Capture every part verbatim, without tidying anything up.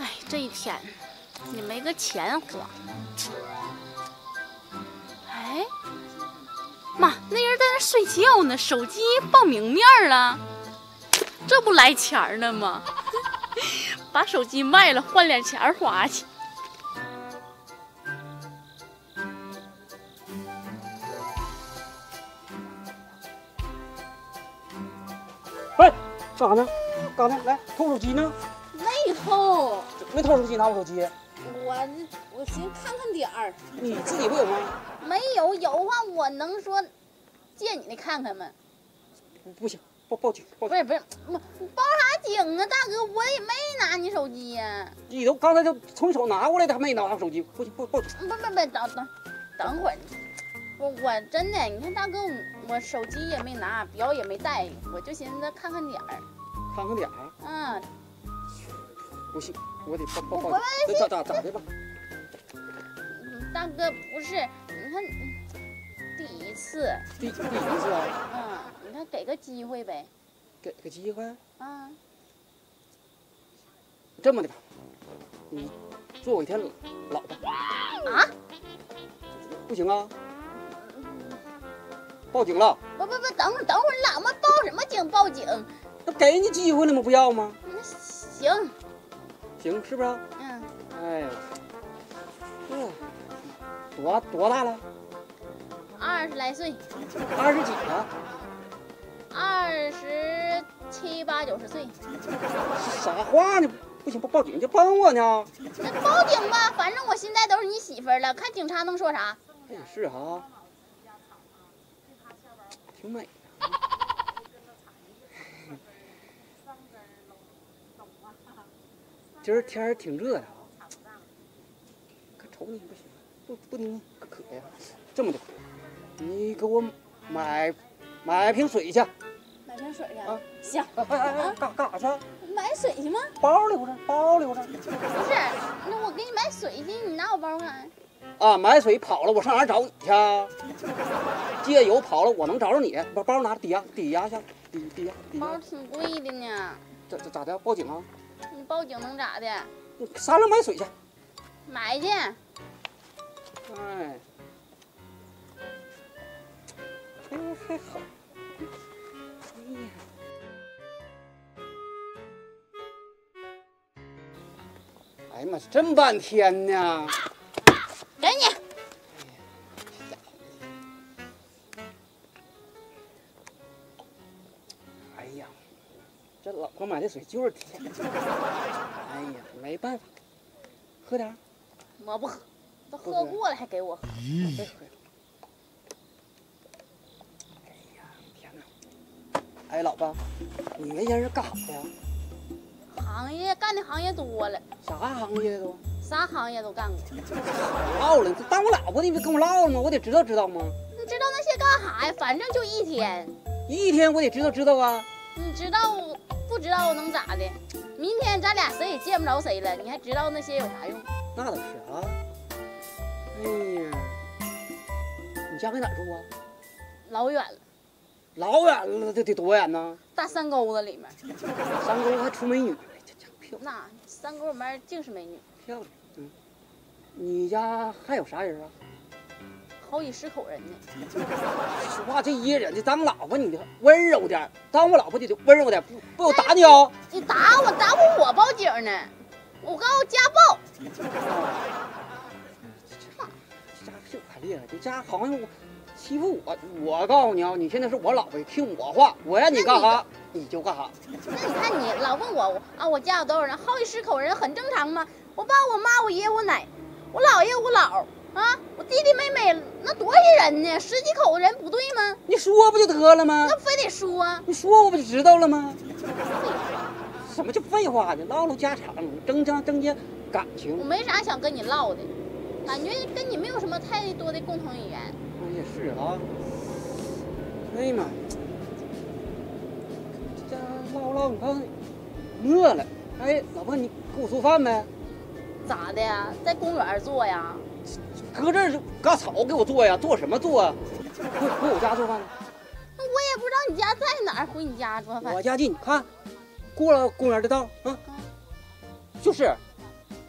哎，这一天也没个钱花。哎，妈，那人在那睡觉呢，手机报明面了，这不来钱呢吗？把手机卖了，换点钱花去。 喂，干啥呢？干啥呢？来偷手机呢？ 没偷， 没偷手机，拿我手机。 我我寻看看点儿。 你自己不有吗？ 没有，有的话我能说借你的看看吗？ 不不行，报报警！报不是不是，我报啥警啊，大哥，我也没拿你手机呀、啊。 你都刚才就从你手拿过来的，还没拿我手机，不行，报报警！ 不不不，等等等会儿，我我真的，你看大哥，我手机也没拿，表也没带，我就寻思看看点儿。 看看点儿。 嗯。 不行，我得报报报警。咋咋咋的吧？ 大哥不是，你看第一次。 第第一次啊？ 嗯，你看给个机会呗。 给个机会？ 啊。 这么的吧，你做我一天老婆。 啊？ 不行啊？报警了？ 不不不，等会儿等会儿，老妈报什么警？报警？ 那给你机会了吗？不要吗？ 那行。 行，是不是？ 嗯。 哎呦，嗯，多多大了？ 二十来岁。 二十几了？ 二十七八九十岁。 啥话呢？不行，报报警就帮我呢。 那报警吧，反正我现在都是你媳妇儿了，看警察能说啥？ 也是哈，挺美的。今儿天儿挺热的啊，可瞅你不行，不不听可渴呀。这么的，你给我买买瓶水去。 买瓶水去啊？ 行。 哎哎哎，干干啥去？ 买水去吗？ 包里着，包里着。 不是，那我给你买水去，你拿我包干？ 啊，买水跑了，我上哪儿找你去啊？借油跑了，我能找着你？把包拿着抵押，抵押去，抵抵押。 包挺贵的呢。 这这咋的？报警啊？ 你报警能咋的？ 你商量买水去。 买去。 哎，还还好。哎呀，哎呀妈，这么半天呢。 给你。 哎呀，这老婆买的水就是甜。哎呀，没办法，喝点儿。 我不喝，都喝过了还给我喝。 嗯。哎呀，天哪！哎，老婆，你原先是干啥的呀？ 行业干的行业多了。 啥行业都？ 啥行业都干过。 唠了，这当我老婆你别跟我唠了吗？我得知道知道吗？ 你知道那些干啥呀？反正就一天。 一天我得知道知道啊。 你知道不知道能咋的？明天咱俩谁也见不着谁了，你还知道那些有啥用？ 那倒是啊。哎呀，你家搁哪儿住啊？ 老远了。 老远了，这得多远呢？ 大山沟子里面。 山沟还出美女，这家漂亮。 那山沟里面净是美女。 漂亮，嗯。你家还有啥人啊？ 好几十口人呢。 说话这一人，这当老婆你得温柔点，当我老婆就得温柔点，不不我打你哦。 你打我，打我我报警呢，我告诉家暴。 这家是可厉害，这家好像我欺负我。我告诉你啊，你现在是我老婆，听我话，我让你干啥你就干啥。 那你看你老问我我啊，我家有多少人？好几十口人，很正常吗？我爸、我妈、我爷、我奶、我姥爷、我姥啊，我弟弟妹妹，那多些人呢？十几口人不对吗？ 你说不就得了吗？ 那非得说啊？ 你说我不就知道了吗？什么叫废话呢？唠唠家常，增加增加感情。 我没啥想跟你唠的，感觉跟你没有什么太多的共同语言。 也是啊。哎呀妈，这家唠唠，你看饿了。哎，老婆，你给我做饭呗？ 咋的呀？在公园做呀？ 搁这儿割草给我做呀？做什么做啊？回回我家做饭。 那我也不知道你家在哪儿，回你家做饭。 我家近，看，过了公园的道啊。就是，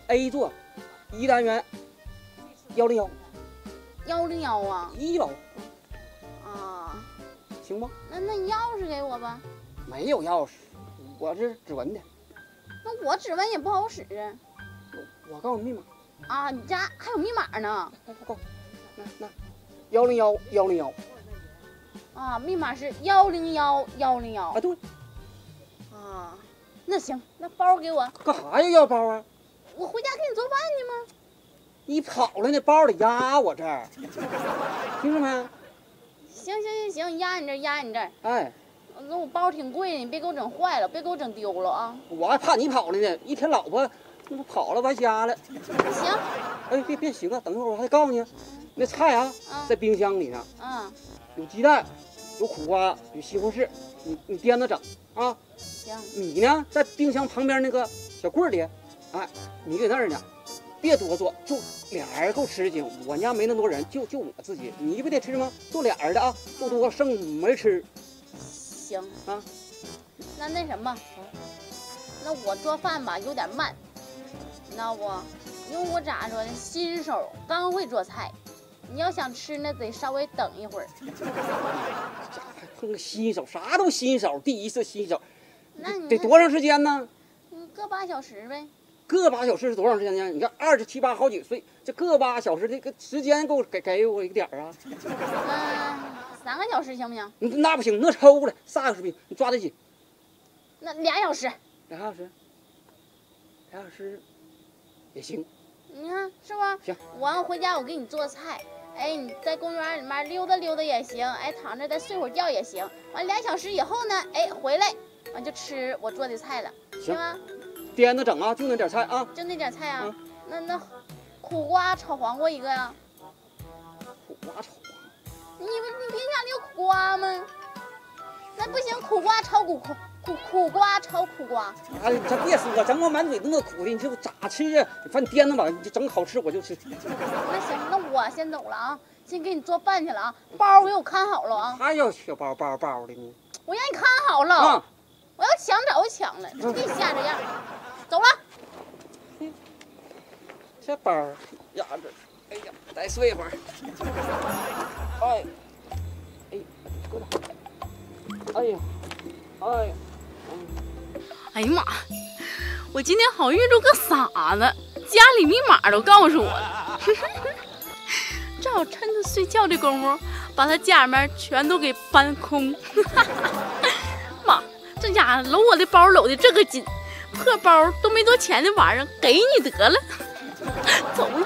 A 座，一单元幺零幺， 幺零幺啊？ 一楼啊， 行吗？ 那那你钥匙给我吧。 没有钥匙，我这指纹的。 那我指纹也不好使啊。 我告诉你密码。 啊，你家还有密码呢？ 来，我告诉你，那那幺零幺幺零幺。 啊，密码是幺零幺幺零幺。 啊，对。 啊，那行，那包给我。 干啥呀？要包啊？ 我回家给你做饭去吗？ 你跑了，那包得压我这儿，听着没？ 行行行行，压你这儿压你这儿。 哎， 那我包挺贵的，你别给我整坏了，别给我整丢了啊！ 我还怕你跑了呢，一天老婆那不跑了白瞎了。 行。 哎，别别行啊，等会儿我还得告诉你，那菜啊， 嗯、 在冰箱里呢。 嗯。 有鸡蛋，有苦瓜，有西红柿，你你掂着整啊。 行。 米呢，在冰箱旁边那个小柜里，哎，你搁那儿呢，别多做，就俩人够吃惊。我家没那么多人，就就我自己，你不得吃吗？做俩人的啊，做多剩没吃。 行啊， 那那什么，那我做饭吧有点慢，你知道不？因为我咋说呢，新手刚会做菜。你要想吃呢，得稍微等一会儿。 咋还碰个新手？啥都新手，第一次新手， 那你得多长时间呢？ 嗯，个八小时呗。 个八小时是多长时间呢？你看二十七八好几岁，这个八小时这个时间够给给我一个点儿啊？ 嗯、呃，三个小时行不行？ 那不行，那抽了仨小时比你抓得紧。 那俩小时。 俩小时，俩小时也行。 你看是吧？ 行， 我要回家我给你做菜。哎，你在公园里面溜达溜达也行，哎，躺着再睡会儿觉也行。完俩小时以后呢，哎，回来完就吃我做的菜了，行吗？ 颠着整啊，就那点菜啊， 就那点菜啊。 嗯、 那那苦瓜炒黄瓜一个呀、 啊。苦瓜炒黄瓜？ 你你冰箱里有苦瓜吗？那不行，苦瓜炒苦苦苦苦瓜炒苦瓜。 啊，你这别说，整我满嘴那么苦的，你这咋吃啊？反正颠着吧，你就整好吃我就吃。 那行，那我先走了啊，先给你做饭去了啊。包给我看好了啊。 还要小包包包的呢？ 我让你看好了。 啊、 我要抢早就抢了，就别瞎这样。走了。 嗯、这包压着，哎呀，再睡一会儿。哎，哎，搁哪？哎呀，哎呀， 嗯、哎呀妈！我今天好遇着个傻子，家里密码都告诉我了。正好趁他睡觉的功夫，把他家里面全都给搬空。妈，这家伙搂我的包搂的这个紧，破包都没多钱的玩意儿，给你得了。走了。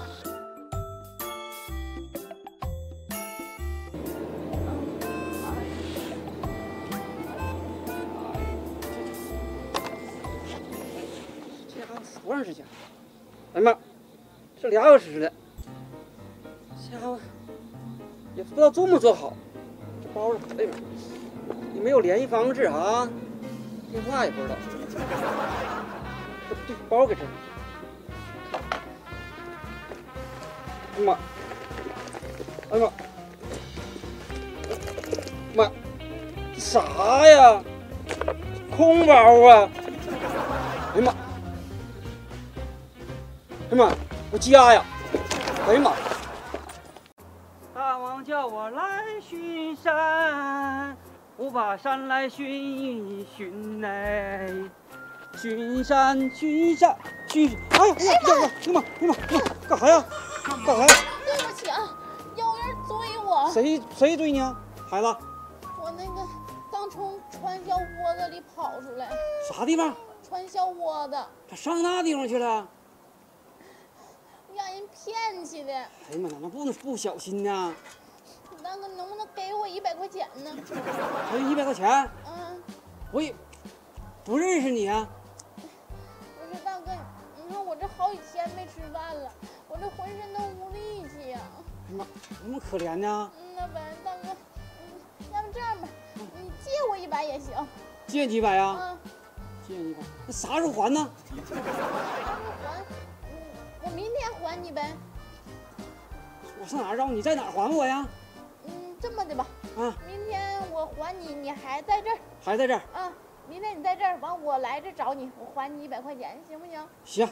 多长时间？哎妈，这俩小时了，这家伙也不知道做没做好。这包是哎呀，也没有联系方式啊，电话也不知道。这不对，包给这儿。哎妈，哎妈，妈，啥呀？空包啊！哎呀妈！哎呀妈，我家呀！哎呀妈！大王叫我来巡山，我把山来巡一巡哎，巡山巡山巡。哎呀，哎呀妈！哎呀妈！哎呀妈！干啥呀？干啥呀？ 对不起啊，有人追我。 谁谁追你啊，孩子？ 我那个刚从传销窝子里跑出来。 啥地方？ 传销窝子。 他上那地方去了？ 让人骗去的。哎呀妈，那不能不小心呢。 大哥，能不能给我一百块钱呢？ 还有一百块钱？ 嗯。 我也不认识你啊。 不是大哥，你看我这好几天没吃饭了，我这浑身都无力气呀、啊。 哎呀妈，那么可怜呢？ 嗯，那本大哥，嗯，要不这样吧，你借我一百也行。 借几百啊？ 嗯。 借你一百，那啥时候还呢？ 啥时候还？我明天还你呗。 我上哪儿找你？在哪儿还我呀？ 嗯，这么的吧。 啊。 明天我还你，你还在这儿。 还在这儿。 啊，明天你在这儿，完我来这找你，我还你一百块钱，行不行？ 行，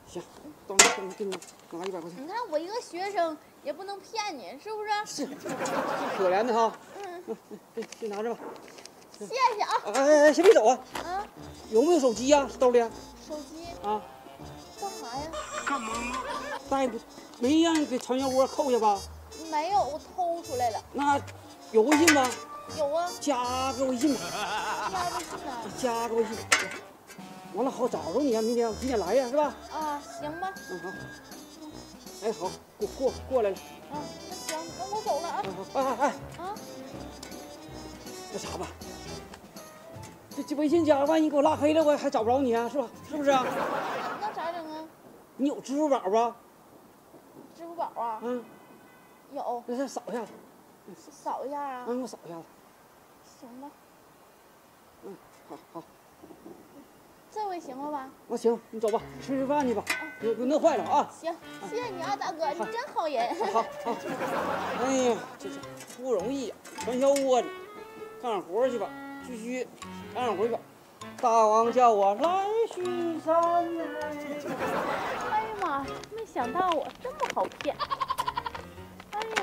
行，等会给你拿一百块钱。 你看我一个学生也不能骗你，是不是？ 是，是可怜的哈。 嗯， 嗯，这这拿着吧。 谢谢啊。 哎哎哎，先别走啊！ 啊， 有没有手机呀？兜里？ 手机啊？ 干嘛呀？ 干嘛？带不？没让给传销窝扣下吧？ 没有，我偷出来了。 那有微信吗？ 有啊， 加个微信吧。 加微信呢。 加个微信。完了好找着你啊！明天我几点来呀？是吧？ 啊，行吧。 嗯好。哎好，过过过来了。 啊，那行，那我走了啊。 哎哎哎。 啊。 那啥吧，这这微信加了，万一给我拉黑了，我还找不着你啊，是吧？是不是啊？ 那咋整啊？ 你有支付宝吧？ 支付宝啊？ 嗯， 有。 那再扫一下子。 扫一下啊？ 嗯，我扫一下子。 行吧。 嗯，好好。 这回行了吧？ 那行，你走吧，吃吃饭去吧。别别弄坏了啊！ 行，谢谢你啊，大哥，你真好人。 好好。哎呀，这这不容易呀，传销窝子，干点活去吧，继续干点活去吧。大王叫我来巡山。 哎呀妈呀，没想到我这么好骗。哎呀，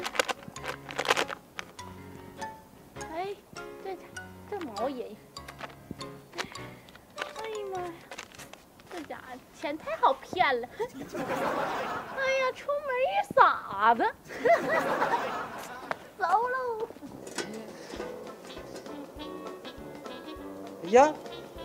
哎，这这毛也。哎呀妈呀，这家伙钱太好骗了。哎呀，出门一傻子。走喽。 哎呀，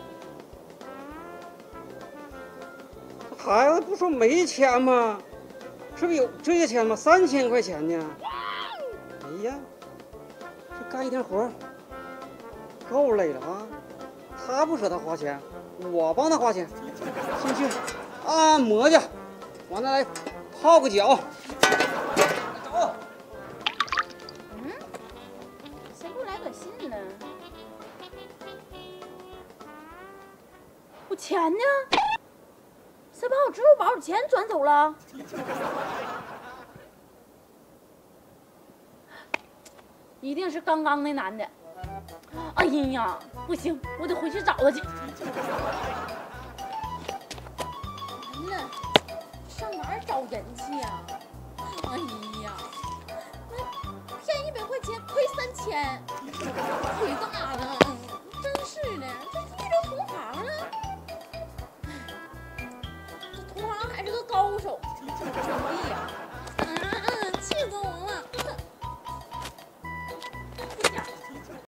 孩子不说没钱吗？是不是有这些钱吗？三千块钱呢。哎呀，这干一天活够累了啊！他不舍得花钱，我帮他花钱。先去按摩去，完了来泡个脚。走。 嗯，谁给我来短信呢？我钱呢？谁把我支付宝的钱转走了？一定是刚刚那男的。哎呀，不行，我得回去找他去。完了，上哪儿找人去呀？哎呀，那骗一百块钱亏三千，亏大了。